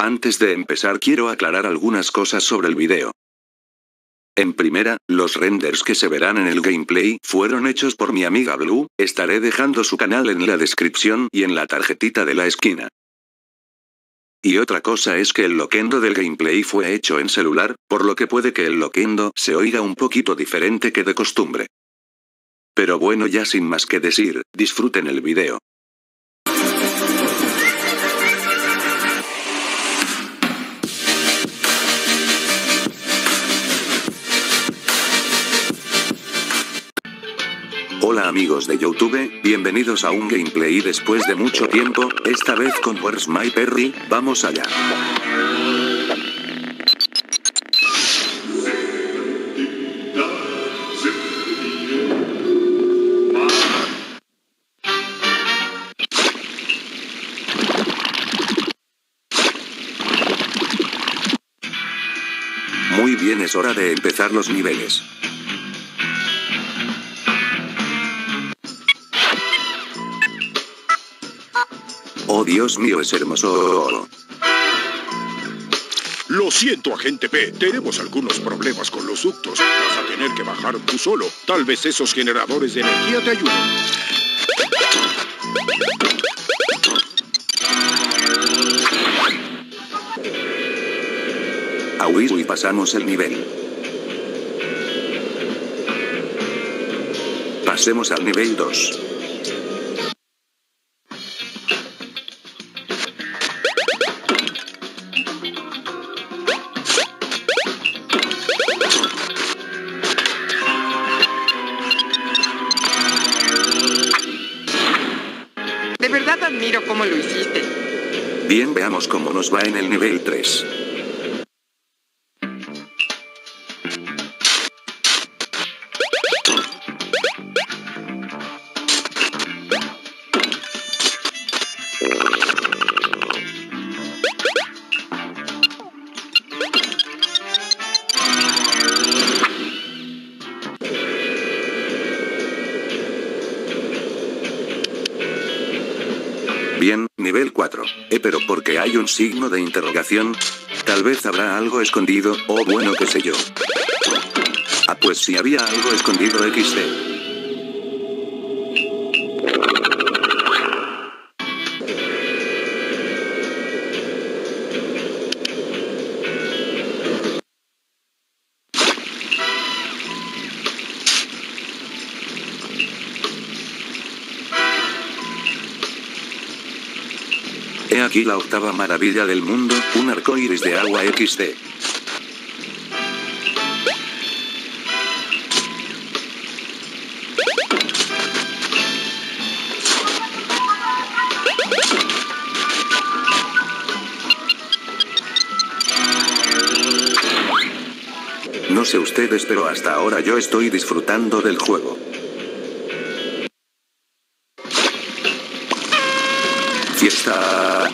Antes de empezar quiero aclarar algunas cosas sobre el video. En primera, los renders que se verán en el gameplay fueron hechos por mi amiga Blue, estaré dejando su canal en la descripción y en la tarjetita de la esquina. Y otra cosa es que el loquendo del gameplay fue hecho en celular, por lo que puede que el loquendo se oiga un poquito diferente que de costumbre. Pero bueno, ya sin más que decir, disfruten el video. Hola amigos de YouTube, bienvenidos a un gameplay después de mucho tiempo, esta vez con Where's My Perry, vamos allá. Muy bien, es hora de empezar los niveles. Oh Dios mío, es hermoso. Lo siento, agente P. Tenemos algunos problemas con los ductos. Vas a tener que bajar tú solo. Tal vez esos generadores de energía te ayuden. Y pasamos el nivel. Pasemos al nivel 2. De verdad admiro cómo lo hiciste. Bien, veamos cómo nos va en el nivel 3. Bien, nivel 4. Pero ¿por qué hay un signo de interrogación? Tal vez habrá algo escondido, o bueno, qué sé yo. Ah, pues si había algo escondido XD. He aquí la octava maravilla del mundo, un arcoíris de agua XD. No sé ustedes, pero hasta ahora yo estoy disfrutando del juego. Fiesta.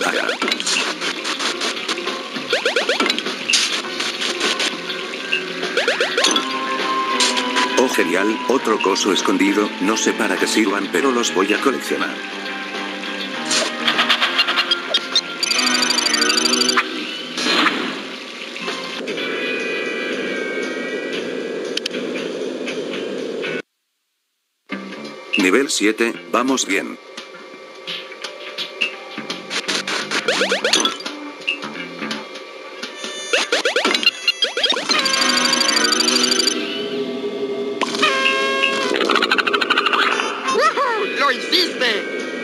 Oh genial, otro coso escondido, no sé para qué sirvan, pero los voy a coleccionar. Nivel 7, vamos bien. ¡Lo hiciste!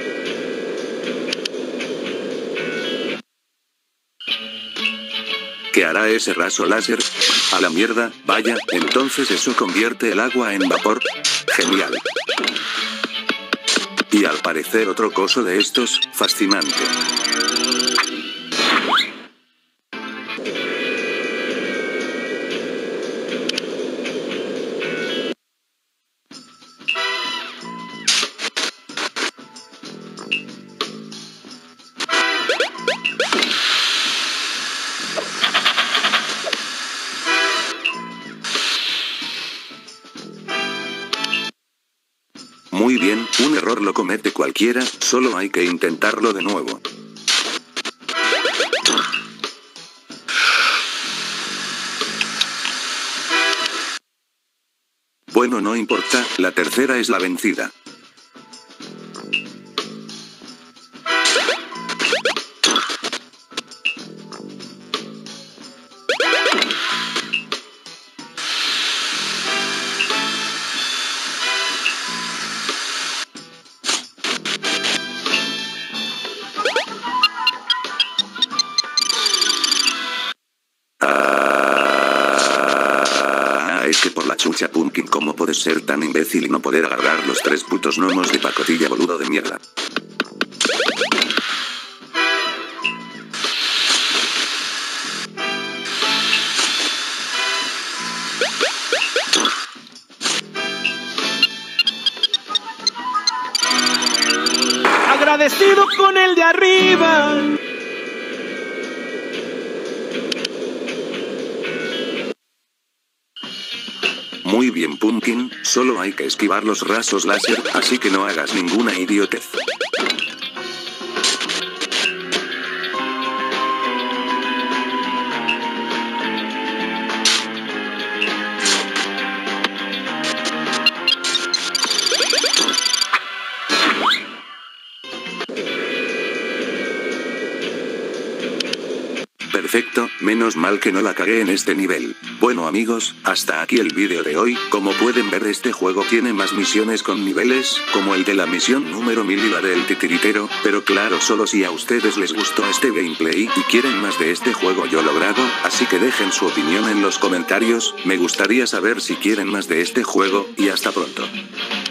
¿Qué hará ese rayo láser? A la mierda, vaya, entonces eso convierte el agua en vapor. Genial. Y al parecer otro coso de estos, fascinante. Muy bien, un error lo comete cualquiera, solo hay que intentarlo de nuevo. Bueno, no importa, la tercera es la vencida. Es que por la chucha, Pumpkin, ¿cómo puedes ser tan imbécil y no poder agarrar los 3 putos gnomos de pacotilla, boludo de mierda? Agradecido con el de arriba. Muy bien, Pumpkin, solo hay que esquivar los rayos láser, así que no hagas ninguna idiotez. Perfecto, menos mal que no la cagué en este nivel. Bueno amigos, hasta aquí el vídeo de hoy. Como pueden ver, este juego tiene más misiones con niveles, como el de la misión número 1000 y la del titiritero, pero claro, solo si a ustedes les gustó este gameplay y quieren más de este juego yo lo grabo, así que dejen su opinión en los comentarios, me gustaría saber si quieren más de este juego, y hasta pronto.